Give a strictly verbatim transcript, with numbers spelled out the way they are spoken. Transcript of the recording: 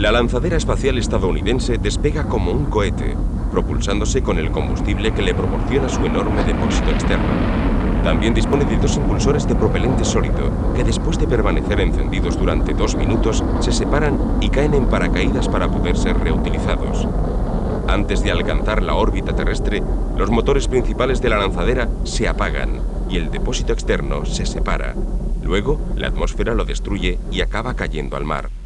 La lanzadera espacial estadounidense despega como un cohete, propulsándose con el combustible que le proporciona su enorme depósito externo. También dispone de dos impulsores de propelente sólido, que después de permanecer encendidos durante dos minutos, se separan y caen en paracaídas para poder ser reutilizados. Antes de alcanzar la órbita terrestre, los motores principales de la lanzadera se apagan y el depósito externo se separa. Luego, la atmósfera lo destruye y acaba cayendo al mar.